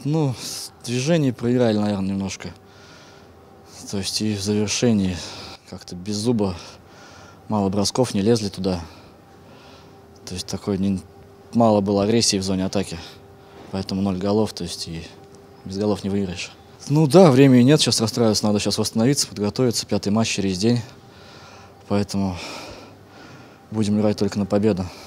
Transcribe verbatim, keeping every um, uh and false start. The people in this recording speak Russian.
Ну, движение проиграли, наверное, немножко. То есть и в завершении как-то без зуба, мало бросков, не лезли туда. То есть такой не, мало было агрессии в зоне атаки. Поэтому ноль голов, то есть и без голов не выиграешь. Ну да, времени нет, сейчас расстраиваться, надо сейчас восстановиться, подготовиться. Пятый матч через день. Поэтому будем играть только на победу.